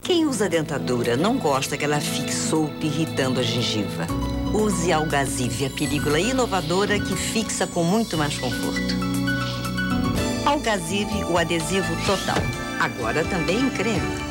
Quem usa dentadura não gosta que ela fique solta, irritando a gengiva. Use Algazive, a película inovadora que fixa com muito mais conforto. Algazive, o adesivo total. Agora também em creme.